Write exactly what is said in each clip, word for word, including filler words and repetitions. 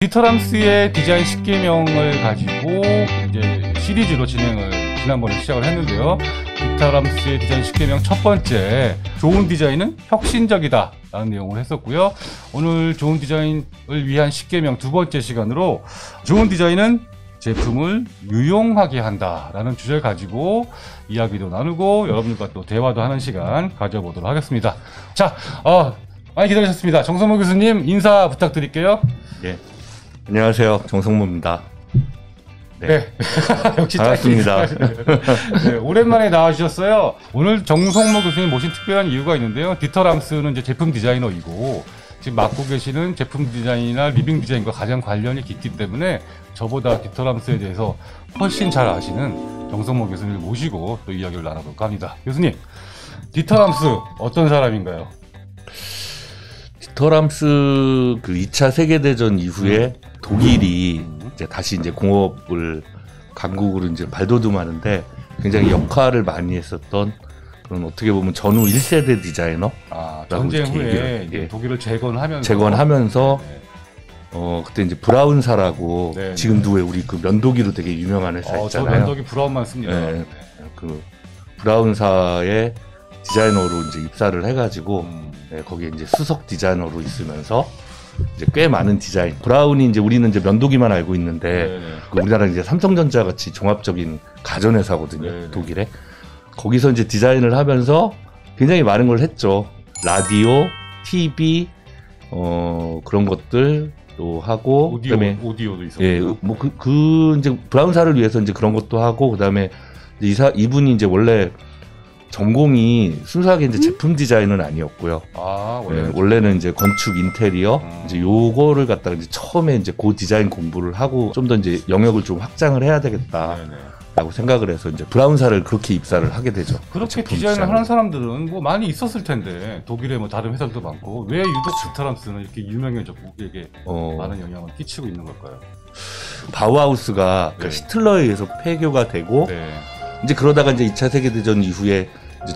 디터람스의 디자인 십 개명을 가지고 이제 시리즈로 진행을 지난번에 시작을 했는데요. 디터람스의 디자인 십 개명 첫 번째, 좋은 디자인은 혁신적이다 라는 내용을 했었고요. 오늘 좋은 디자인을 위한 십 개명 두 번째 시간으로 좋은 디자인은 제품을 유용하게 한다 라는 주제를 가지고 이야기도 나누고 여러분들과 또 대화도 하는 시간 가져보도록 하겠습니다. 자, 어, 많이 기다리셨습니다. 정성모 교수님 인사 부탁드릴게요. 예, 안녕하세요. 정성모입니다. 네, 네. 역시 반갑습니다. 네, 오랜만에 나와주셨어요. 오늘 정성모 교수님 모신 특별한 이유가 있는데요. 디터람스는 이제 제품 디자이너이고 지금 맡고 계시는 제품 디자인이나 리빙 디자인과 가장 관련이 깊기 때문에 저보다 디터람스에 대해서 훨씬 잘 아시는 정성모 교수님을 모시고 또 이야기를 나눠볼까 합니다. 교수님, 디터람스 어떤 사람인가요? 디터람스 그 이 차 세계대전 이후에 음. 독일이 음. 이제 다시 이제 공업을 강국으로 이제 발돋움하는데 굉장히 역할을 많이 했었던 그런 어떻게 보면 전후 일 세대 디자이너. 아, 전쟁 후에 이제 예. 독일을 재건하면서. 재건하면서 네. 어 그때 이제 브라운사라고 네, 지금도 왜 우리 그 면도기로 되게 유명한 회사 어, 있잖아요. 저 면도기 브라운만 씁니다. 네. 네. 그 브라운사의 디자이너로 이제 입사를 해가지고 음. 네, 거기에 이제 수석 디자이너로 있으면서 이제 꽤 많은 디자인. 브라운이 이제 우리는 이제 면도기만 알고 있는데 그 우리나라 이제 삼성전자 같이 종합적인 가전회사거든요. 네네. 독일에. 거기서 이제 디자인을 하면서 굉장히 많은 걸 했죠. 라디오, 티비, 어 그런 것들 또 하고 오디오, 그다음에 오디오도 있었고. 예, 뭐 그 그 이제 브라운사를 위해서 이제 그런 것도 하고 그다음에 이사 이분이 이제 원래 전공이 순수하게 이제 제품 디자인은 아니었고요. 아, 원래 네, 원래는 이제 건축 인테리어 음. 이제 요거를 갖다가 이제 처음에 이제 고 디자인 공부를 하고 좀 더 이제 영역을 좀 확장을 해야 되겠다라고 네네. 생각을 해서 이제 브라운사를 그렇게 입사를 하게 되죠. 그렇게 디자인을 디자인. 하는 사람들은 뭐 많이 있었을 텐데 독일에 뭐 다른 회사들도 많고 왜 유독 디터람스는 이렇게 유명해졌고 이게 어, 많은 영향을 끼치고 있는 걸까요? 바우하우스가 네. 히틀러에 의해서 폐교가 되고 네. 이제 그러다가 이제 이 차 세계대전 이후에 이제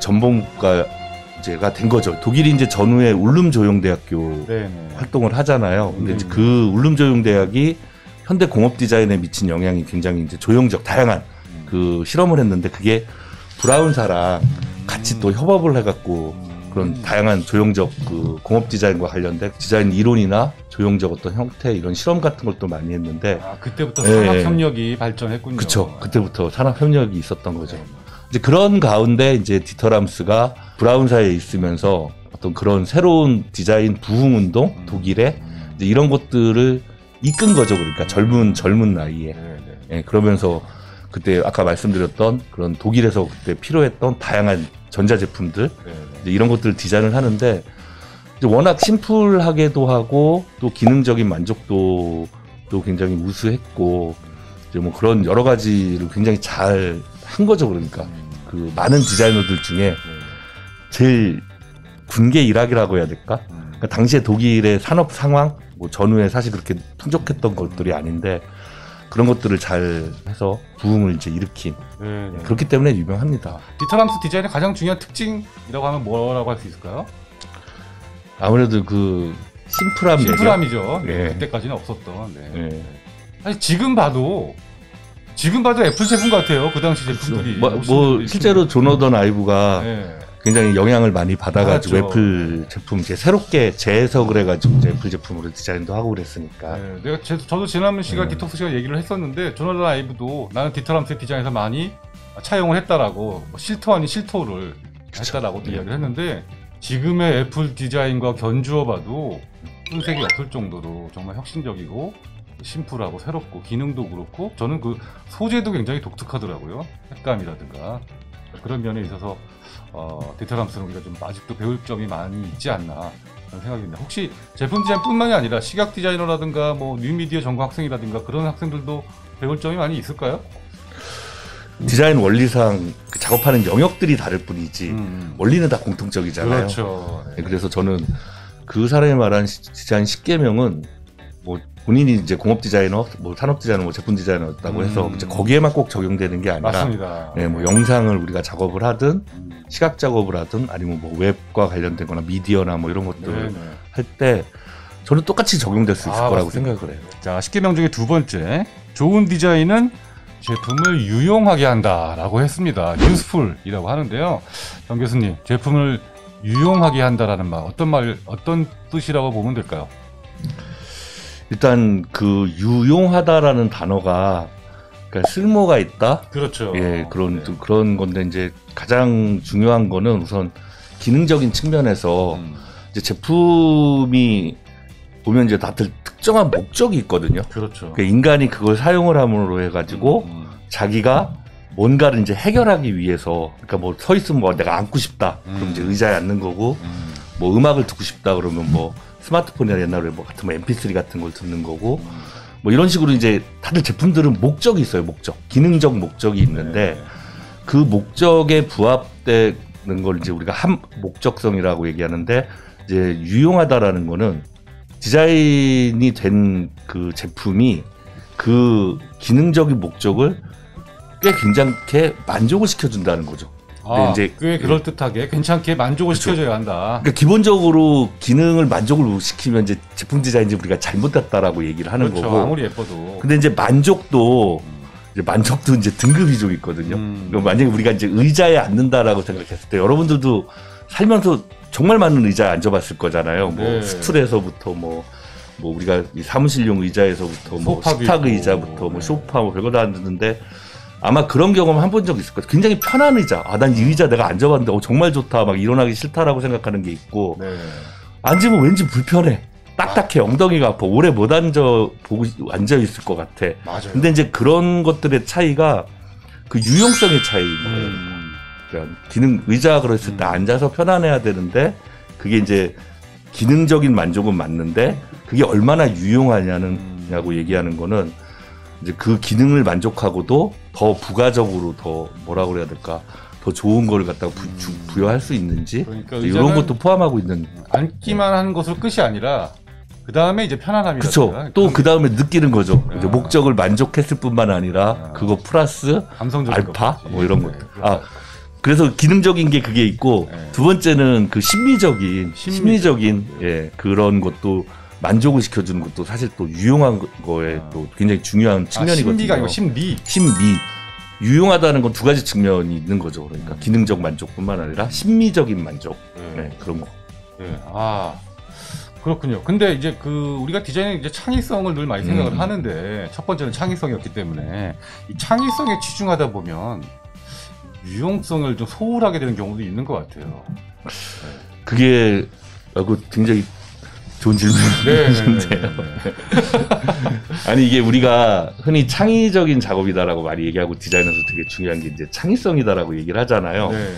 전범가제가 된 거죠. 독일이 이제 전후에 울룸조용대학교 네네. 활동을 하잖아요. 근데 음. 이제 그 울룸조용대학이 현대 공업 디자인에 미친 영향이 굉장히 이제 조형적 다양한 음. 그 실험을 했는데 그게 브라운사랑 음. 같이 또 협업을 해갖고 음. 그런 다양한 조형적 그 공업 디자인과 관련된 디자인 이론이나 조형적 어떤 형태 이런 실험 같은 걸 또 많이 했는데 아, 그때부터 네. 산업 협력이 발전했군요. 그렇죠. 그때부터 산업 협력이 있었던 거죠. 이제 그런 가운데 이제 디터람스가 브라운사에 있으면서 어떤 그런 새로운 디자인 부흥 운동 음. 독일에 음. 이제 이런 것들을 이끈 거죠. 그러니까 젊은 젊은 나이에. 네네. 예, 그러면서 그때 아까 말씀드렸던 그런 독일에서 그때 필요했던 다양한 전자 제품들 이제 이런 것들을 디자인을 하는데 이제 워낙 심플하게도 하고 또 기능적인 만족도도 굉장히 우수했고 이제 뭐 그런 여러 가지를 굉장히 잘 한 거죠. 그러니까 음. 그 많은 디자이너들 중에 네. 제일 군계 일학이라고 해야 될까? 음. 그러니까 당시에 독일의 산업 상황 뭐 전후에 사실 그렇게 풍족했던 것들이 아닌데 그런 것들을 잘 해서 부흥을 이제 일으킨 네네. 그렇기 때문에 유명합니다. 디터람스 디자인의 가장 중요한 특징이라고 하면 뭐라고 할 수 있을까요? 아무래도 그 심플함 심플함이죠. 네. 네. 그때까지는 없었던. 네. 네. 사실 지금 봐도 지금 봐도 애플 제품 같아요. 그 당시 제품들이. 뭐, 뭐 실제로 조너던 아이브가 네. 굉장히 영향을 많이 받아가지고 맞죠. 애플 제품 이제 새롭게 재해석을 해가지고 이제 애플 제품으로 디자인도 하고 그랬으니까. 네. 내가 제, 저도 지난 시간 네. 디톡스 시간 얘기를 했었는데 조너던 아이브도 나는 디터람스의 디자인에서 많이 차용을 했다라고 뭐 실토 아닌 실토를 그쵸. 했다라고 또 네. 이야기를 했는데 지금의 애플 디자인과 견주어봐도 흠색이 없을 정도로 정말 혁신적이고 심플하고 새롭고 기능도 그렇고 저는 그 소재도 굉장히 독특하더라고요. 색감이라든가 그런 면에 있어서 어, 디터람스는 우리가 좀 아직도 배울 점이 많이 있지 않나 그런 생각입니다. 혹시 제품 디자인뿐만이 아니라 시각 디자이너라든가 뭐 뉴미디어 전공 학생이라든가 그런 학생들도 배울 점이 많이 있을까요? 디자인 원리상 그 작업하는 영역들이 다를 뿐이지 음. 원리는 다 공통적이잖아요. 그렇죠. 네. 네, 그래서 저는 그 사람이 말한 시- 디자인 십 개명은 뭐 본인이 이제 공업 디자이너, 뭐 산업 디자이너, 뭐 제품 디자이너였다고 해서 음. 이제 거기에만 꼭 적용되는 게 아니라 맞습니다. 네, 뭐 영상을 우리가 작업을 하든 음. 시각 작업을 하든 아니면 뭐 웹과 관련된 거나 미디어나 뭐 이런 것들을 네네. 할 때 저는 똑같이 적용될 수 있을 아, 거라고 맞습니다. 생각을 해요. 자, 십 개명 중에 두 번째, 좋은 디자인은 제품을 유용하게 한다라고 했습니다. useful이라고 하는데요. 정 교수님, 제품을 유용하게 한다라는 말, 어떤 말, 어떤 뜻이라고 보면 될까요? 일단 그 유용하다라는 단어가 그러니까 쓸모가 있다. 그렇죠. 예, 그런 네. 그런 건데 이제 가장 중요한 거는 우선 기능적인 측면에서 음, 이제 제품이 보면 이제 다들 특정한 목적이 있거든요. 그렇죠. 그러니까 인간이 그걸 사용을 함으로 해가지고 음, 음. 자기가 뭔가를 이제 해결하기 위해서 그러니까 뭐 서 있으면 뭐 내가 앉고 싶다. 그럼 음. 이제 의자에 앉는 거고 음, 뭐 음악을 듣고 싶다 그러면 뭐 스마트폰이나 옛날에 뭐 같은 뭐 엠피쓰리 같은 걸 듣는 거고 음. 뭐 이런 식으로 이제 다들 제품들은 목적이 있어요. 목적. 기능적 목적이 있는데 네. 그 목적에 부합되는 걸 이제 우리가 한 목적성이라고 얘기하는데 이제 유용하다라는 거는 디자인이 된 그 제품이 그 기능적인 목적을 꽤 굉장히 만족을 시켜준다는 거죠. 아, 이제 꽤 그럴듯하게 괜찮게 만족을 그렇죠. 시켜줘야 한다. 그러니까 기본적으로 기능을 만족을 시키면 이제 제품 디자인이 우리가 잘못됐다라고 얘기를 하는 그렇죠. 거고. 아무리 예뻐도. 근데 이제 만족도 이제 만족도 이제 등급이 좀 있거든요. 음. 그러니까 만약에 우리가 이제 의자에 앉는다라고 생각했을 때 여러분들도 살면서 정말 많은 의자에 앉아봤을 거잖아요. 뭐 네. 스툴에서부터 뭐, 뭐 우리가 이 사무실용 의자에서부터 뭐 소파도 식탁 있고. 의자부터 뭐 네. 소파 뭐 별거 다 앉는데 아마 그런 경험 한 번 적 있을 거예요. 굉장히 편한 의자. 아, 난 이 의자 내가 앉아봤는데 어, 정말 좋다. 막 일어나기 싫다라고 생각하는 게 있고 네. 앉으면 왠지 불편해. 딱딱해. 엉덩이가 아파. 오래 못 앉아 보고 앉아 있을 것 같아. 맞아요. 근데 이제 그런 것들의 차이가 그 유용성의 차이인 거예요. 음. 그러니까 기능 의자 그랬을 때 음. 앉아서 편안해야 되는데 그게 이제 기능적인 만족은 맞는데 그게 얼마나 유용하냐는냐고 음. 얘기하는 거는 이제 그 기능을 만족하고도 더 부가적으로 더 뭐라고 그래야 될까 더 좋은 걸 갖다가 부, 주, 음. 부여할 수 있는지 그러니까 이런 의자는 것도 포함하고 있는. 앉기만 하는 것으로 끝이 아니라 그 다음에 이제 편안함이라든가 그렇죠. 또 그 다음에 느끼는 거죠. 아. 이제 목적을 만족했을 뿐만 아니라 아. 그거 플러스 감성적인 알파 것까지. 뭐 이런 네, 것들. 그렇죠. 아 그래서 기능적인 게 그게 있고 네. 두 번째는 그 심미적인 심미적. 심리적인 예 그런 것도 만족을 시켜주는 것도 사실 또 유용한 거- 거에 아. 또 굉장히 중요한 아, 측면이거든요. 심리가 아니고 심리. 심미 유용하다는 건 두 가지 측면이 있는 거죠. 그러니까 음. 기능적 만족뿐만 아니라 심미적인 만족 네. 네, 그런 거. 네. 아 그렇군요. 근데 이제 그 우리가 디자인은 이제 창의성을 늘 많이 생각을 음. 하는데 첫 번째는 창의성이었기 때문에 이 창의성에 치중하다 보면 유용성을 좀 소홀하게 되는 경우도 있는 것 같아요. 그게 아그 굉장히 좋은 네, 네, 질문인데요. 네, 네, 네. 아니 이게 우리가 흔히 창의적인 작업이다라고 많이 얘기하고 디자인에서 되게 중요한 게 이제 창의성이다라고 얘기를 하잖아요. 네.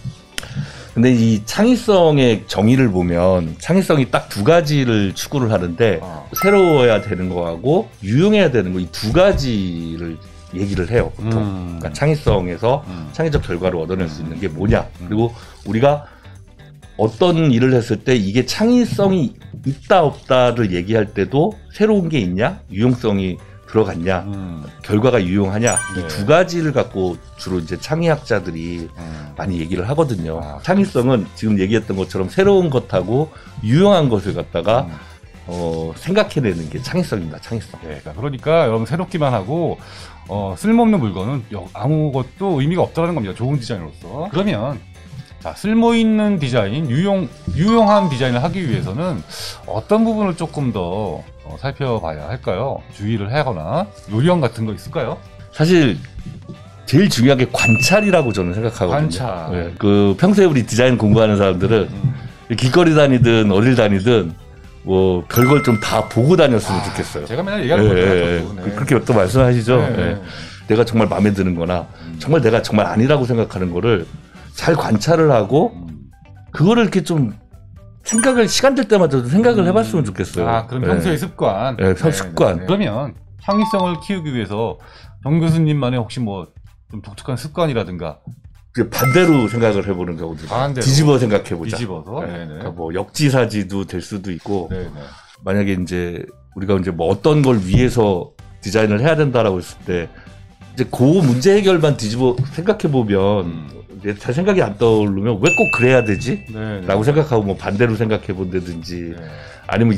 근데 이 창의성의 정의를 보면 창의성이 딱 두 가지를 추구를 하는데 아. 새로워야 되는 거하고 유용해야 되는 거 이 두 가지를 얘기를 해요. 보통. 음. 그러니까 창의성에서 음. 창의적 결과를 얻어낼 수 있는 게 뭐냐. 음. 그리고 우리가 어떤 일을 했을 때 이게 창의성이 있다 없다를 얘기할 때도 새로운 게 있냐, 유용성이 들어갔냐, 음. 결과가 유용하냐 네. 이 두 가지를 갖고 주로 이제 창의학자들이 음. 많이 얘기를 하거든요. 아, 창의성은 지금 얘기했던 것처럼 새로운 것하고 유용한 것을 갖다가 음. 어, 생각해내는 게 창의성입니다. 창의성. 네, 그러니까 여러분 새롭기만 하고 어, 쓸모없는 물건은 여- 아무것도 의미가 없다는 겁니다. 좋은 디자인으로서. 그러면 자, 쓸모 있는 디자인, 유용 유용한 디자인을 하기 위해서는 어떤 부분을 조금 더 어, 살펴봐야 할까요? 주의를 하거나 요령 같은 거 있을까요? 사실 제일 중요한 게 관찰이라고 저는 생각하거든요. 관찰. 네, 그 평소에 우리 디자인 공부하는 사람들은 음. 길거리 다니든 어딜 다니든 뭐 별걸 좀 다 보고 다녔으면 아, 좋겠어요. 제가 맨날 얘기하는 예, 거죠. 예, 저도. 예. 그렇게 또 말씀하시죠. 네, 예. 네. 내가 정말 마음에 드는 거나 음. 정말 내가 정말 아니라고 생각하는 거를 잘 관찰을 하고 음. 그거를 이렇게 좀 생각을 시간 될 때마다 좀 생각을 해봤으면 좋겠어요. 아, 그럼 예. 평소의 습관. 네, 평- 습관. 그러면 창의성을 키우기 위해서 정 교수님만의 혹시 뭐 좀 독특한 습관이라든가 이제 반대로 생각을 해보는 경우도 있어요. 반대로. 뒤집어 생각해보자. 뒤집어서. 네. 네네. 그러니까 뭐 역지사지도 될 수도 있고 네네. 만약에 이제 우리가 이제 뭐 어떤 걸 위해서 디자인을 해야 된다라고 했을 때 이제 그 문제 해결만 뒤집어 생각해 보면 음. 제 생각이 안 떠오르면 왜 꼭 그래야 되지? 네네. 라고 생각하고 뭐 반대로 생각해 본다든지 네. 아니면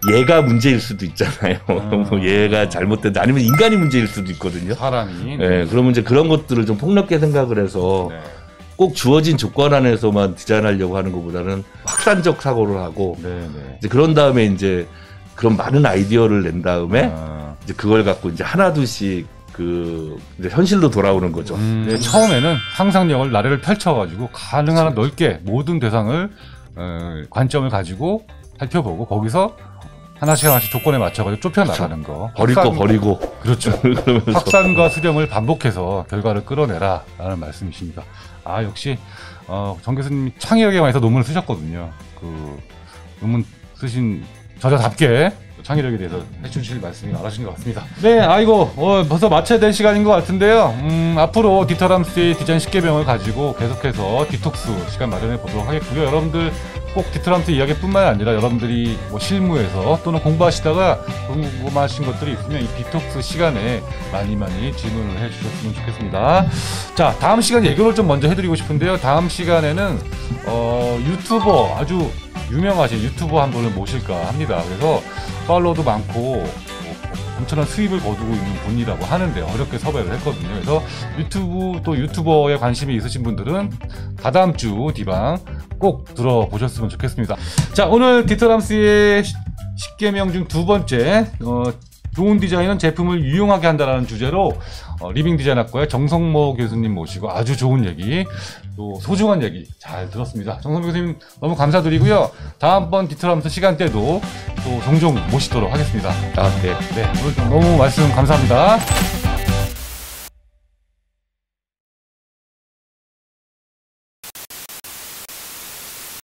얘가 문제일 수도 있잖아요. 음. 뭐 얘가 잘못된다 아니면 인간이 문제일 수도 있거든요. 사람이. 네, 그러면 이제 그런 것들을 좀 폭넓게 생각을 해서 네. 꼭 주어진 조건 안에서만 디자인하려고 하는 것보다는 확산적 사고를 하고 네, 네. 이제 그런 다음에 이제 그런 많은 아이디어를 낸 다음에 아. 이제 그걸 갖고 이제 하나둘씩 그 이제 현실로 돌아오는 거죠. 음, 네, 처음에는 상상력을 나래를 펼쳐가지고 가능한 한 넓게 모든 대상을 어, 관점을 가지고 살펴보고 거기서 하나씩 하나씩 조건에 맞춰가지고 좁혀 나가는 거. 버릴 거 확산- 버리고 그렇죠. 그러면서 확산과 수렴을 반복해서 결과를 끌어내라라는 말씀이십니다. 아 역시 어, 정 교수님이 창의력에 관해서 논문을 쓰셨거든요. 그 논문 쓰신 저자답게 창의력에 대해서 해주실 말씀이 많으신 것 같습니다. 네, 아이고 어, 벌써 마쳐야 될 시간인 것 같은데요. 음, 앞으로 디터람스의 디자인 십계명을 가지고 계속해서 디톡스 시간 마련해 보도록 하겠고요. 여러분들 꼭 디터람스 이야기뿐만 아니라 여러분들이 뭐 실무에서 또는 공부하시다가 궁금하신 것들이 있으면 이 디톡스 시간에 많이 많이 질문을 해주셨으면 좋겠습니다. 자, 다음 시간 예고를 좀 먼저 해드리고 싶은데요. 다음 시간에는 어, 유튜버 아주 유명하신 유튜버 한 분을 모실까 합니다. 그래서 팔로워도 많고 뭐 엄청난 수입을 거두고 있는 분이라고 하는데 어렵게 섭외를 했거든요. 그래서 유튜브 또 유튜버에 관심이 있으신 분들은 다다음 주 디방 꼭 들어보셨으면 좋겠습니다. 자, 오늘 디터람스의 십계명 중 두 번째 어, 좋은 디자인은 제품을 유용하게 한다라는 주제로 어, 리빙 디자인학과의 정성모 교수님 모시고 아주 좋은 얘기 또 소중한 얘기 잘 들었습니다. 정성모 교수님 너무 감사드리고요. 다음번 디터람스 시간대도 또 종종 모시도록 하겠습니다. 아, 네. 네, 오늘 너무 말씀 감사합니다.